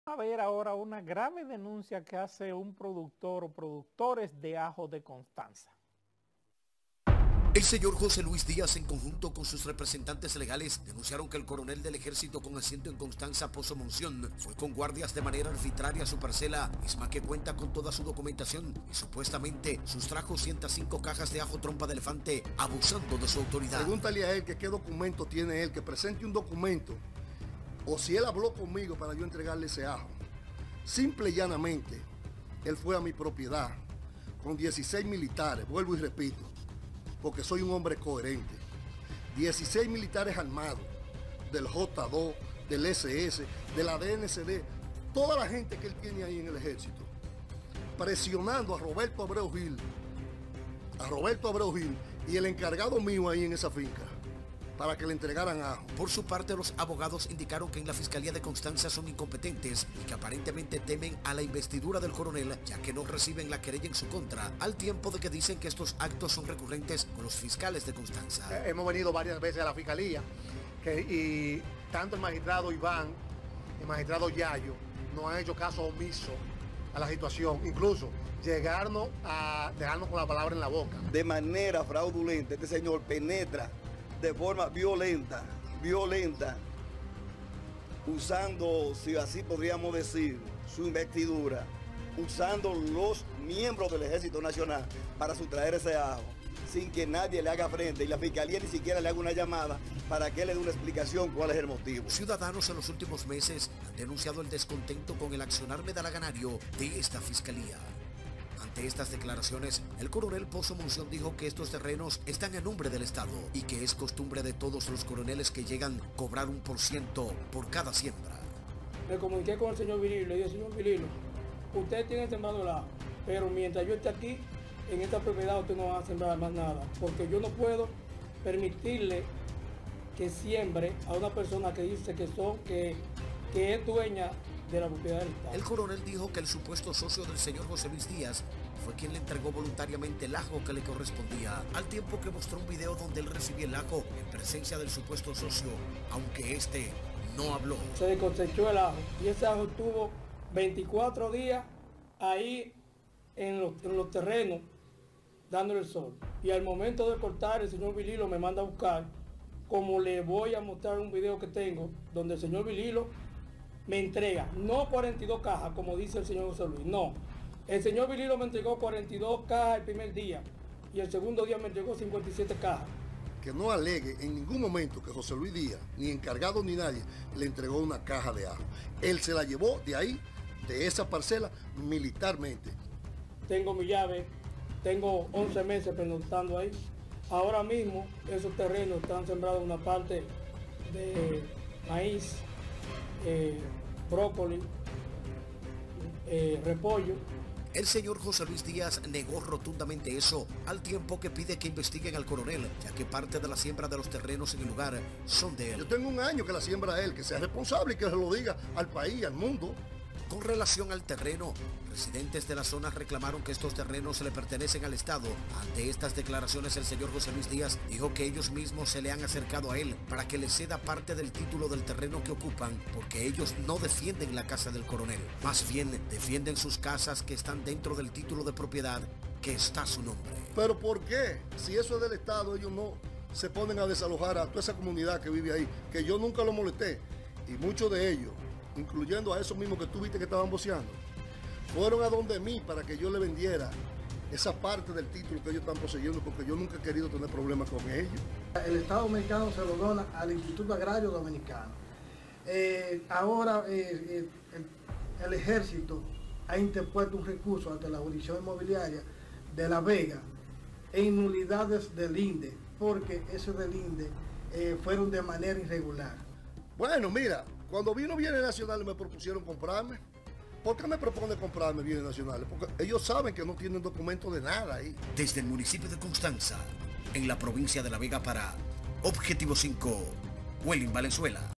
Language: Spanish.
A ver ahora una grave denuncia que hace un productor o productores de ajo de Constanza. El señor José Luis Díaz, en conjunto con sus representantes legales, denunciaron que el coronel del ejército con asiento en Constanza, Pozo Monción, fue con guardias de manera arbitraria a su parcela, misma que cuenta con toda su documentación y supuestamente sustrajo 105 cajas de ajo trompa de elefante, abusando de su autoridad. Pregúntale a él que qué documento tiene él, que presente un documento, o si él habló conmigo para yo entregarle ese ajo. Simple y llanamente, él fue a mi propiedad con 16 militares, vuelvo y repito, porque soy un hombre coherente. 16 militares armados, del J2, del SS, de la DNCD, toda la gente que él tiene ahí en el ejército, presionando a Roberto Abreu Gil y el encargado mío ahí en esa finca, para que le entregaran ajo. Por su parte, los abogados indicaron que en la Fiscalía de Constanza son incompetentes y que aparentemente temen a la investidura del coronel, ya que no reciben la querella en su contra, al tiempo de que dicen que estos actos son recurrentes con los fiscales de Constanza. Hemos venido varias veces a la Fiscalía y tanto el magistrado Iván, el magistrado Yayo, nos han hecho caso omiso a la situación, incluso llegarnos a dejarnos con la palabra en la boca. De manera fraudulenta, este señor penetra de forma violenta, usando, si así podríamos decir, su investidura, usando los miembros del Ejército Nacional para sustraer ese ajo, sin que nadie le haga frente y la Fiscalía ni siquiera le haga una llamada para que le dé una explicación cuál es el motivo. Ciudadanos en los últimos meses han denunciado el descontento con el accionar medalaganario de esta Fiscalía. Ante estas declaraciones, el coronel Pozo Monción dijo que estos terrenos están a nombre del Estado y que es costumbre de todos los coroneles que llegan cobrar 1% por cada siembra. Me comuniqué con el señor Virilo y le dije, señor Virilo, usted tiene sembrado el ajo, pero mientras yo esté aquí, en esta propiedad usted no va a sembrar más nada, porque yo no puedo permitirle que siembre a una persona que dice que es dueña de la propiedad del Estado. El coronel dijo que el supuesto socio del señor José Luis Díaz fue quien le entregó voluntariamente el ajo que le correspondía, al tiempo que mostró un video donde él recibía el ajo en presencia del supuesto socio, aunque este no habló. Se cosechó el ajo y ese ajo estuvo 24 días ahí en los terrenos dándole el sol. Y al momento de cortar, el señor Vililo me manda a buscar, como le voy a mostrar un video que tengo, donde el señor Vililo me entrega, no 42 cajas, como dice el señor José Luis, no. El señor Vililo me entregó 42 cajas el primer día y el segundo día me entregó 57 cajas. Que no alegue en ningún momento que José Luis Díaz, ni encargado ni nadie, le entregó una caja de ajo. Él se la llevó de ahí, de esa parcela, militarmente. Tengo mi llave, tengo 11 meses pernoctando ahí. Ahora mismo esos terrenos están sembrados una parte de maíz, brócoli, repollo. El señor José Luis Díaz negó rotundamente eso, al tiempo que pide que investiguen al coronel, ya que parte de la siembra de los terrenos en el lugar son de él. Yo tengo un año que la siembra él, que sea responsable y que se lo diga al país, al mundo. Con relación al terreno, residentes de la zona reclamaron que estos terrenos le pertenecen al Estado. Ante estas declaraciones, el señor José Luis Díaz dijo que ellos mismos se le han acercado a él para que le ceda parte del título del terreno que ocupan, porque ellos no defienden la casa del coronel. Más bien, defienden sus casas que están dentro del título de propiedad que está a su nombre. ¿Pero por qué? Si eso es del Estado, ellos no se ponen a desalojar a toda esa comunidad que vive ahí, que yo nunca lo molesté, y muchos de ellos, incluyendo a esos mismos que tú viste que estaban voceando, fueron a donde mí para que yo le vendiera esa parte del título que ellos están poseyendo, porque yo nunca he querido tener problemas con ellos. El Estado dominicano se lo dona al Instituto Agrario Dominicano. Ahora el Ejército ha interpuesto un recurso ante la jurisdicción inmobiliaria de La Vega en nulidades del INDE, porque esos del INDE fueron de manera irregular. Bueno, mira, cuando vino Bienes Nacionales me propusieron comprarme. ¿Por qué me propone comprarme Bienes Nacionales? Porque ellos saben que no tienen documento de nada ahí. Desde el municipio de Constanza, en la provincia de La Vega, para Objetivo 5, Welling Valenzuela.